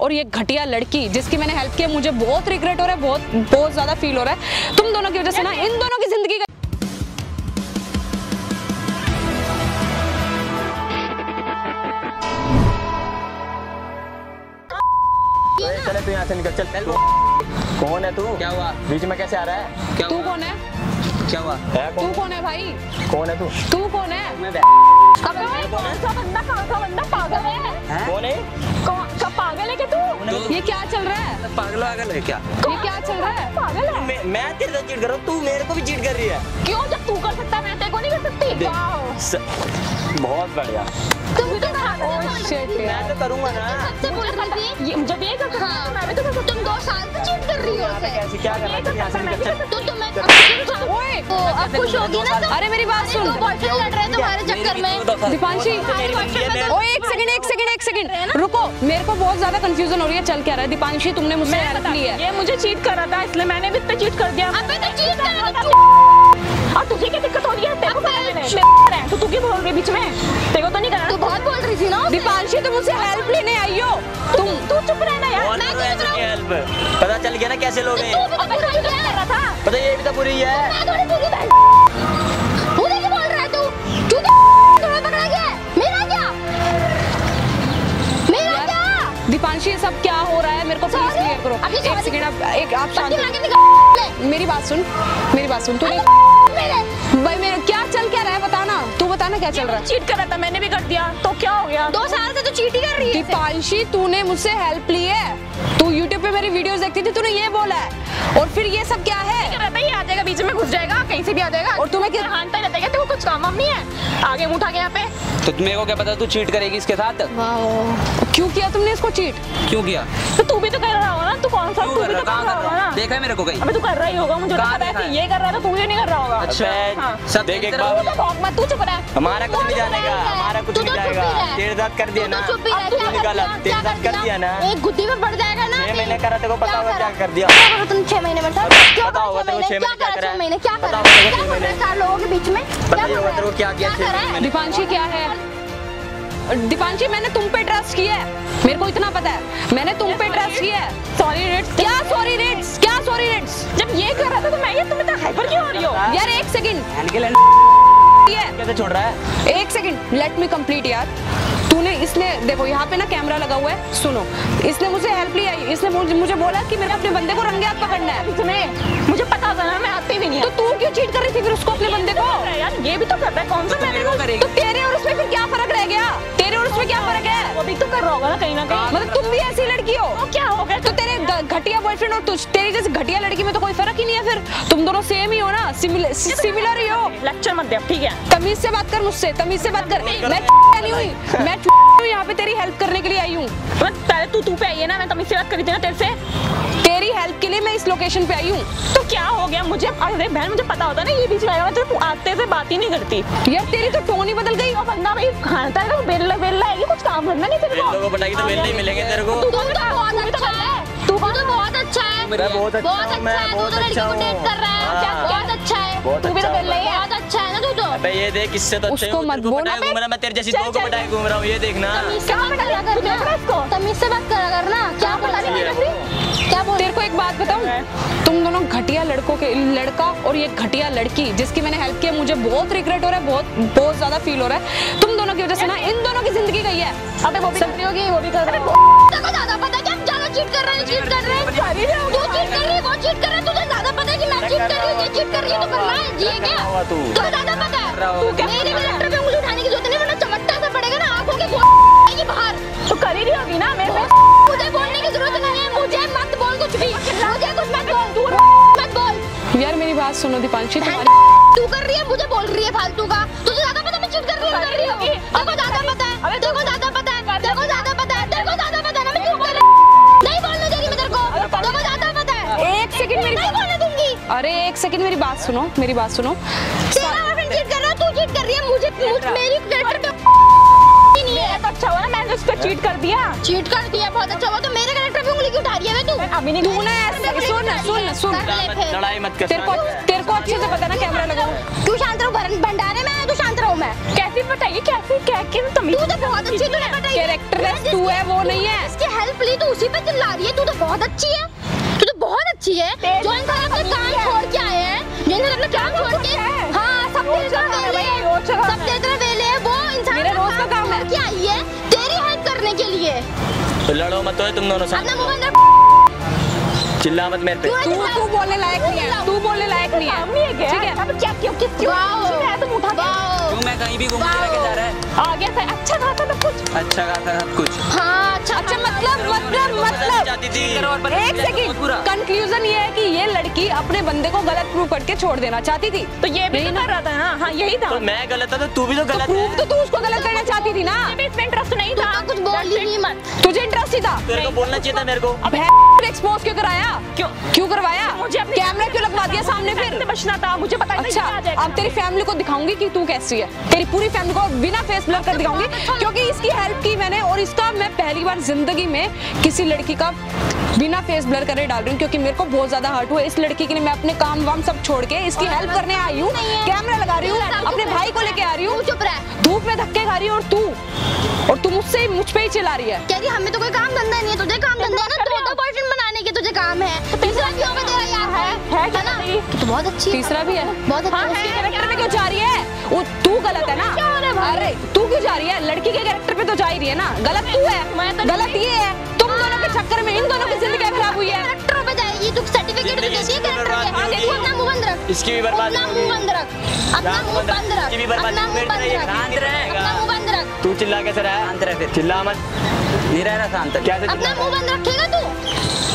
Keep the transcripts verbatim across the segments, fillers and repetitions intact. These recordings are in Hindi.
और ये घटिया लड़की जिसकी मैंने हेल्प किया, मुझे बहुत रिग्रेट हो रहा है, बहुत बहुत ज्यादा फील हो रहा है तुम दोनों की वजह से ना, इन दोनों की जिंदगी का। चले तू यहाँ से निकल, चल। कौन है तू? क्या हुआ? बीच में कैसे आ रहा है? क्या तू हुआ? कौन है? क्या हुआ? है तू कौन? कौन है भाई? कौन है तू? तू कौन है? मैं अबे भाई कौन सा बंदा, कौन सा बंदा पागल है? कौन है? कौन सा पागल है कि तू? ये क्या चल रहा है? पागल वागल है क्या? ये क्या चल रहा है? पागल है? मैं, मैं तेरे साथ चीट कर रहा हूँ, तू मेरे को भी चीट कर रही है। क्यों? जब तू कर सकता है मैं तेरे को नहीं कर सकती? देख, वाओ। स- बहुत बढ़िया। तुम तो पागल Oh हो। shit मैं यार। तो करूँगा ना। सबसे बोल रही थी ये जब ये कर सकता है मैं भी तो कर सकती हूँ। तुम दो साल से चीट कर रही हो यहाँ पे उसे। कैसे क्या करना है? यहाँ से निकल, चल। तो तुम्हें ओए, तो अब खुश होगी ना तुम? अरे मेरी बात सुन। दो बॉयफ्रेंड लड़ रहे हैं तुम्हारे चक्कर में। दीपांशी, तुम्हारे boyfriend में ओए एक सेकंड एक सेकंड एक सेकंड रुको, मेरे को बहुत ज्यादा कंफ्यूजन हो रही है, चल क्या रहा है? दीपांशी तुमने मुझसे हेल्प ली है। ये मुझे चीट कर रहा था इसलिए मैंने भी इस पे चीट कर दिया। अबे तो चीट कर रहा था। और तुझे क्या दिक्कत हो रही है? तेरे को क्या मैंने है तो तू क्यों बोल रही बीच में? तेरे को तो नहीं करना। तू बहुत बोल रही थी ना। दीपांशी तुम मुझसे हेल्प लेने आई हो। तुम तू चुप रहना यार। और मैं तो क्यों ऐसे चुप की हेल्प पता चल गया ना कैसे लोग हैं। तू भी तो बुराई कर रहा था। पता ये भी तो बुरी है। मैं थोड़ी बुरी बहन। मुझे क्या बोल रहा है तू? तू तो तुम्हें पकड़ा गया है। मेरा क्या? मेरा क्या? दीपांशी ये सब क्या हो रहा है? मेरे को प्लीज Sorry? क्लियर करो। अभी एक sorry? सेकंड आप एक आप शांत पत्ती हो। लाके निकाल ले। मेरी बात सुन, मेरी बात सुन। तूने मेरे भाई मेरे क्या चल क्या रहा है? बताना, तू बताना क्या चल रहा है? चीट कर रहा था मैंने भी कर दिया तो क्या हो गया? दो साल से तो चीट ही कर रही है। दीपांशी तूने मुझसे हेल्प ली है, तू यूट्यूब पे मेरी वीडियोस देखती थी, तूने ये बोला है, और फिर ये सब क्या है? कर रहा था ये आ जाएगा बीच में घुस जाएगा कहीं से भी आ जाएगा। और तुम्हें क्या- हानता रहता है? तेरे को कुछ काम वाम नहीं है? आगे मुंह उठा के यहाँ पे तो मेरे को क्या पता तू चीट करेगी इसके साथ? क्यों किया तुमने इसको चीट? क्यों किया? तो तू भी तो कर रहा होगा ना। तू कौन सा क्यों तू कर भी रहा? तो कहाँ कर रहा कर होगा रहा? ना। देखा है मेरे को कहीं? अबे तू कर रहा ही होगा, मुझे कहाँ पता है देखा कि है? ये कर रहा था तू ये नहीं कर रहा होगा। अच्छा हाँ। सब देख एक तेरे बार- को- तो भौंक मत, तू चुप रह। हमारा कुछ नहीं जानेगा, हमारा कुछ तू नहीं तो चुप जाएगा। ही रह। तेरे साथ कर दिया तू ना। तो चुप ही रह। तू क्या कर निकाला, दिया? तेरे क्या साथ कर दिया ना। एक गुद्दी में पड़ जाएगा ना। छह महीने करा, तेरे को पता होगा क्या कर दिया। क्या करो तुम छह महीने में? क्या पता होगा तेरे को छह महीने क्या करा? करा छह है? महीने क्या पता करा? होगा तेरे को क्या छह बोल रहे महीने। चार लोगों के बीच में? पता ही होगा तेरे को क्या किया छह करा है? महीने। दीपांशी क्या है? दीपांशी मैंने तुम पे ट्रस्ट किया है, मेरे को इतना पता है, मैंने तुम पे ट्रस्ट किया है। Sorry rates. क्या सॉरी रेट्स? क्या सॉरी रेट्स? जब ये कर रहा था तो मैं ये तुम इतना हाइपर क्यों हो रही हो? यार एक सेकंड, ये कैसे छोड़ रहा है? एक सेकंड, लेट मी कंप्लीट यार। तूने इसने देखो यहाँ पे ना कैमरा लगा हुआ है, सुनो, इसने मुझे हेल्प ली है, इसने मुझे मुझे बोला कि मेरे को अपने बंदे को रंगे हाथ पकड़ना है। इसमें मुझे पता था ना, मैं आती भी नहीं। तो तू क्यों चीट कर रही थी फिर उसको, अपने बंदे को? यार ये भी तो कर रहा है, कौन सा तो मैंने मेरे को तो करेगी। तो तेरे और उसमें फिर क्या फर्क रह गया? तेरे और उसमें क्या फर्क है? वो भी तो कर रहा होगा ना कहीं ना कहीं। मतलब तुम भी ऐसी लड़की हो? तो क्या हो गया? तो तेरे ग- घटिया बॉयफ्रेंड और तुझ तेरी जैसी घटिया लड़की में तो कोई फर्क ही नहीं है फिर, तुम दोनों सेम ही हो ना, सिमिलर सिमिलर ही हो। लेक्चर मत दे अब, ठीक है? तमीज से बात कर मुझसे, तमीज से बात कर। मैं नहीं हुई, मैं हूँ यहाँ पे तेरी हेल्प करने के लिए आई हूँ। मैं पहले तू तू पे आई है ना, मैं तमीज से बात करी थी ना तेरे से। तेरी हेल्प के लिए मैं इस लोकेशन पे आई हूँ। तो क्या हो गया? मुझे अरे बहन मुझे पता होता ना ये बीच में आएगा, मैं तेरे आते से बात ही नहीं करती। यार तेरी तो टोन ही बदल गई। वो बंदा भाई खानता है, बेल्ला बेल्ला है, ये कुछ काम करना नहीं तेरे को। लोगों को बताइए तो बेल नहीं मिलेंगे तेरे को। तू तो बहुत अच्छा है। तू तो बहुत अच्छा है। मैं बहुत अच्छा बहुत हूँ, अच्छा मैं है। तू बहुत तो लड़की अच्छा को डेट हूँ। कर रहा है। हाँ। क्या बहुत अच्छा है। बहुत तू भी तो अच्छा बेल्ला ही है। बहुत अच्छा है ना तू तो। अबे ये देख, इससे तो अच्छे उसको हूँ, मत तेरे को बोल। पटाए घूम रहा, मैं तेरे जैसी दो को चल, पटाए घूम रहा हूँ, ये देखना। तमीज से बात करा कर ना। तमीज से बात करा कर ना। क्या बोला नहीं कर रही? क्या बोल? तेरे को एक बात बताऊं, तुम दोनों घटिया लड़कों के लड़का और ये घटिया लड़की जिसकी मैंने हेल्प किया, मुझे बहुत रिग्रेट हो रहा है, बहुत बहुत ज्यादा फील हो रहा है तुम दोनों की वजह से ना, इन दोनों की जिंदगी गई है। अबे वो भी कर रही होगी, वो भी कर रही होगी। तेरे को ज्यादा पता है कि हम ज्यादा चीट कर रहे हैं, चीट कर रहे हैं। तू चीट कर रही है, वो चीट कर रहा है। तुझे ज्यादा पता है कि मैं चीट कर रही हूँ, ये चीट कर रही है, तो करना है। ये क्या? हुआ तू? तुझे ज्यादा पता है। तू क्या मेरे कैरेक्टर पे उंगली उठाने की जरूरत नहीं, वरना चमटता सा पड़ेगा ना, आंखों के आएगी बाहर। तो कर ही रही होगी ना मेरे पे। मुझे बोलने की जरूरत नहीं है। मुझे मत बोल कुछ भी। मुझे कुछ मत बोल। तू मत बोल। यार मेरी बात सुनो दीपांशी, तुम्हारी तू कर रही है, मुझे बोल रही है फालतू का। तुझे ज्यादा पता मैं चीट कर रही हूँ, कर रही हूँ। तेरे को ज्यादा पता है। अबे तेरे को ज्यादा पता है। तेरे को ज्यादा पता है। तेरे को ज्यादा पता है ना मैं क्यों कर रही हूँ। नहीं बोलने दे रही मैं तेरे को। तेरे को ज्यादा पता है। एक सेकंड मेरी नहीं बोलने दूंगी। अरे एक सेकंड मेरी बात सुनो, मेरी बात सुनो। तेरा बॉयफ्रेंड चीट कर रहा है, तू चीट कर रही है। मुझे मुझ- मेरी कैरेक्टर पे नहीं है। तो अच्छा हुआ ना मैंने उसको चीट कर दिया। चीट कर दिया, बहुत अच्छा हुआ। तो मेरे कैरेक्टर पे उंगली क्यों उठा रही है बे तू? अभी नहीं तूने ऐसे- सुन सुन सुन, कर ले फिर। लड़ाई मत कर। तेरे को तेरे को अच्छे से पता है ना कैमरा लगा हुआ है। तू शांत रहो, भंडारे में है, तू शांत रहो। मैं। कैसी बताइए, कैसी क्या क्या तमीज। तू तो बहुत अच्छी है, तूने बताई कैरेक्टरलेस तू है, वो नहीं है। इसकी हेल्प ली तो उसी पे चिल्ला रही है। तू तो बहुत अच्छी है, तू तो बहुत अच्छी है। जो इंसान अपने काम छोड़ के आए हैं, जो इंसान अपने काम छोड़ के, हाँ सब तेरी तरह वेले हैं, सब तेरी तरह वेले हैं, वो इंसान मेरा रोज का काम है। क्या आई है तेरी हेल्प करने के लिए। तो लड़ो मत, तो तुम दोनों साथ अपना मुंह बंद रख। चिल्ला मत मेरे पे। तू तू बोलने लायक नहीं है, तू बोलने लायक नहीं है, ठीक है। अब क्या क्यों किस क्यों है तुम उठा के क्यों मैं कहीं भी घूम के लेके जा रहा है? आ गया था, अच्छा था सब कुछ, अच्छा खासा सब कुछ। हाँ अच्छा अच्छा मतलब मतलब मतलब चाहती थी एक सेकंड, कंक्लूजन ये है कि ये लड़की अपने बंदे को गलत प्रूव करके छोड़ देना चाहती थी। तो ये भी तो कर रहा था ना। हाँ यही था। तो मैं गलत था तो तू भी तो गलत प्रूव है। तो तू उसको गलत करना चाहती थी ना। मुझे इसमें इंटरेस्ट नहीं तू था। तो कुछ बोल ही नहीं मत। तुझे इंटरेस्ट ही था। तेरे को बोलना चाहिए था मेरे को। अब एक्सपोज क्यों कराया? क्यों क्यों करवाया? मुझे अपनी कैमरा क्यों लगवा दिया सामने फिर? से बचना था, मुझे पता ही अच्छा, नहीं था। अब तेरी फैमिली को दिखाऊंगी कि तू कैसी है। तेरी पूरी फैमिली को बिना फेस ब्लर कर दिखाऊंगी, क्योंकि इसकी हेल्प की मैंने, और इसका मैं पहली बार जिंदगी में किसी लड़की का बिना फेस ब्लर करे डाल रही हूँ, क्योंकि मेरे को बहुत ज्यादा हर्ट हुआ। इस लड़की के लिए मैं अपने काम वाम सब छोड़ के इसकी हेल्प करने आई हूँ, कैमरा लगा रही हूँ, अपने भाई को लेके आ रही हूँ, चुप रह। धूप में धक्के खा रही हूँ, और तू और तू मुझसे मुझ पे ही चिल्ला रही है। कह रही हमें तो कोई काम धंधा नहीं है, तुझे काम धंधा है ना, तो तो बॉयफ्रेंड बनाने के तुझे काम है। तीसरा क्यों में तेरा यार है है है ना? तू तो बहुत अच्छी है। तीसरा भी है, बहुत अच्छा उसके कैरेक्टर में क्यों जा रही है? वो तू गलत है ना। अरे तू क्यों जा रही है? लड़की के कैरेक्टर पे तो जा ही रही है ना। गलत तू है, गलत ये है। तुम दोनों के चक्कर में इन दोनों की जिंदगी खराब हुई है। कैरेक्टरों पे जाएगी तू, सर्टिफिकेट तो देती है कैरेक्टर के। हाँ देखो, अपना मुंह बंद रख, इसकी भी बर्बादी अपना मुंह बंद रख, अपना मुंह बंद रख, इसकी भी बर्बादी अपना मुंह मेरी बंद तरह ही रख, शांत रहेगा। अपना मुंह बंद रख। तू चिल्ला कैसे रहा है? शांत रह फिर। चिल्ला मत। नहीं रह रहा शांत। क्या से अपना चिल्ला मुंह बंद रखेगा तू,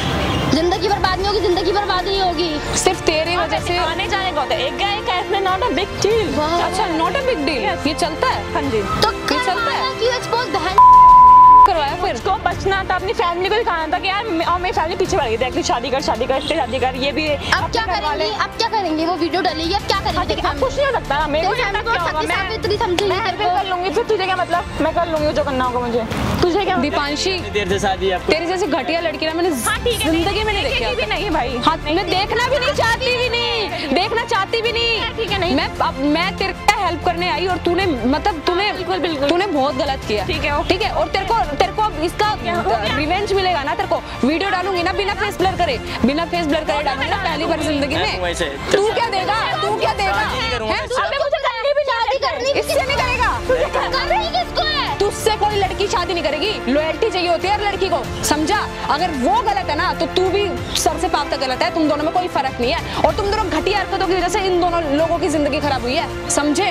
जिंदगी बर्बाद नहीं होगी, जिंदगी बर्बाद नहीं होगी। सिर्फ तेरी वजह से। आने जाने का होता है, एक गए का इसमें नॉट अ बिग डील। अच्छा, नॉट अ बिग डील, ये चलता है। हाँ जी, तो ये चलता है। क्यों एक्सपोज बहन करवाया फिर? उसको बचना था, अपनी फैमिली को दिखाना था कि यार मैं- और मेरी फैमिली पीछे पड़ गई थी, शादी कर शादी कर इससे शादी कर। ये भी अब क्या करेंगे? अब क्या करेंगे? वो वीडियो डालेगी, अब क्या करेंगे? तेरी अब फैमिली कुछ नहीं हो सकता ना, मेरे को तेरी क्या फैमिली को होगा, सती मैं सावित्री समझेगी मैं तेरे हेल्प को। कर लूंगी, फिर तुझे क्या मतलब? मैं कर लूंगी जो करना होगा मुझे, तुझे क्या मतलब? दीपांशी, कितनी देर से शादी है आपको? तेरी जैसी घटिया लड़की ना मैंने हाँ ठीक है, जिंदगी में नहीं देखी देखेगी आज भी तक। नहीं भाई। हाँ, मैं देखना भी नहीं चाहती भी नहीं, देखना चाहती भी नहीं। ठीक है, नहीं। मैं अब मैं तेरे को हेल्प करने आई, और तूने मतलब तूने बिल्कुल, बिल्कुल। तूने बहुत गलत किया। ठीक है, ओके। ठीक है, और तेरे को तेरे को अब इसका रिवेंज मिलेगा ना। तेरे को वीडियो डालूंगी ना, बिना फेस ब्लर करे, बिना फेस ब्लर करे डालूंगी ना पहली बार जिंदगी मैं में। वैसे तू क्या देगा? तू क्या देगा? शादी नहीं करूंगा हैं? मैं इससे। अबे मुझे करनी भी शादी करनी भी इससे नहीं करेगा। करनी किसको है? तुझसे कोई लड़की शादी नहीं करेगी। लॉयल्टी चाहिए होती है हर लड़की को, समझा? अगर वो गलत है ना, तो तू भी सर से पाँव तक गलत है। तुम दोनों में कोई फर्क नहीं है, और तुम दोनों घटिया हरकतों की वजह से इन दोनों लोगों की जिंदगी खराब हुई है, समझे?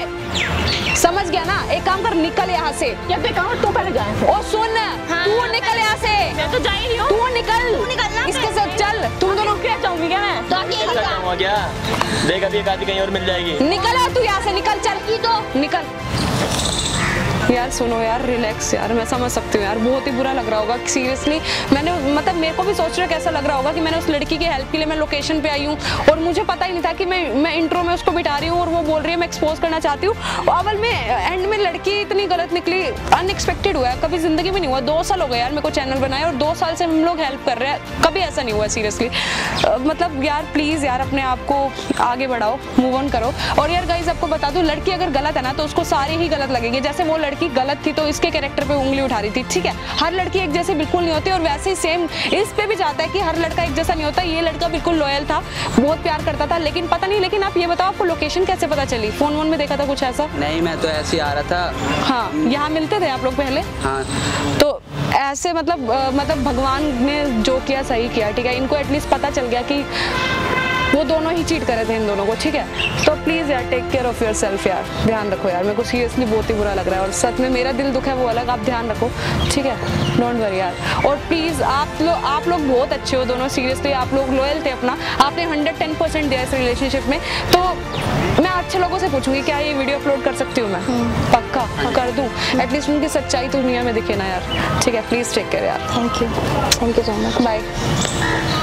समझ गया ना? एक काम कर, निकल यहाँ से। या फिर कहूँ तू पहले जाए। और सुन, तू निकल यहाँ से, मैं तो जा ही रही हूँ। तू निकल, तू निकलना इसके साथ चल। तुम दोनों क्या चाहूंगी क्या मैं? तो अकेली क्या जा। हुआ क्या? देख अभी एक आदमी कहीं और मिल जाएगी। निकल आ, तू यहाँ से निकल, चल की तो निकल। यार सुनो यार, रिलैक्स यार, मैं समझ सकती हूँ यार, बहुत ही बुरा लग रहा होगा सीरियसली। मैंने मतलब मेरे को भी सोच रहा कैसा लग रहा होगा कि मैंने उस लड़की की हेल्प के लिए मैं लोकेशन पे आई हूँ, और मुझे पता ही नहीं था कि मैं मैं इंट्रो में उसको बिठा रही हूँ, और वो बोल रही है मैं एक्सपोज करना चाहती हूँ। अवल में एंड में लड़की इतनी गलत निकली, अनएक्सपेक्टेड हुआ है, कभी जिंदगी में नहीं हुआ। दो साल हो गए यार मेरे को चैनल बनाए, और दो साल से हम लोग हेल्प कर रहे हैं, कभी ऐसा नहीं हुआ सीरियसली। मतलब यार प्लीज यार, अपने आप को आगे बढ़ाओ, मूव ऑन करो। और यार गाइज आपको बता दूं, लड़की अगर गलत है ना, तो उसको सारी ही गलत लगेगी। जैसे वो लड़की गलत थी तो इसके कैरेक्टर पे उंगली उठा रही थी, ठीक है? हर लड़की एक जैसे बिल्कुल नहीं होती, और वैसे ही सेम इस पे भी जाता है कि हर लड़का एक जैसा नहीं होता। ये लड़का बिल्कुल लॉयल था, बहुत प्यार करता था, लेकिन पता नहीं। लेकिन आप ये बताओ, आपको लोकेशन कैसे पता चली? फोन वोन में देखा था कुछ ऐसा? नहीं, मैं तो ऐसे ही आ रहा था। हाँ, यहाँ मिलते थे आप लोग पहले? हाँ। तो ऐसे मतलब अ, मतलब भगवान ने जो किया सही किया, ठीक है? इनको एटलीस्ट पता चल गया कि वो दोनों ही चीट कर रहे थे इन दोनों को, ठीक है? तो प्लीज यार take care of yourself यार, ध्यान रखो यार। मेरे को सीरियसली बहुत ही बुरा लग रहा है, और सच में मेरा दिल दुख है वो अलग, आप ध्यान रखो, ठीक है? डोंट वरी यार। और प्लीज आप लोग आप लोग बहुत अच्छे हो दोनों, सीरियसली आप लोग लॉयल थे अपना, आपने हंड्रेड टेन परसेंट दिया इस रिलेशनशिप में। तो मैं अच्छे लोगों से पूछूंगी क्या ये वीडियो अपलोड कर सकती हूँ मैं? पक्का कर दूँ, एटलीस्ट उनकी सच्चाई तो दुनिया में दिखे ना यार, ठीक है? प्लीज टेक केयर यार। Thank you, thank you so much, bye.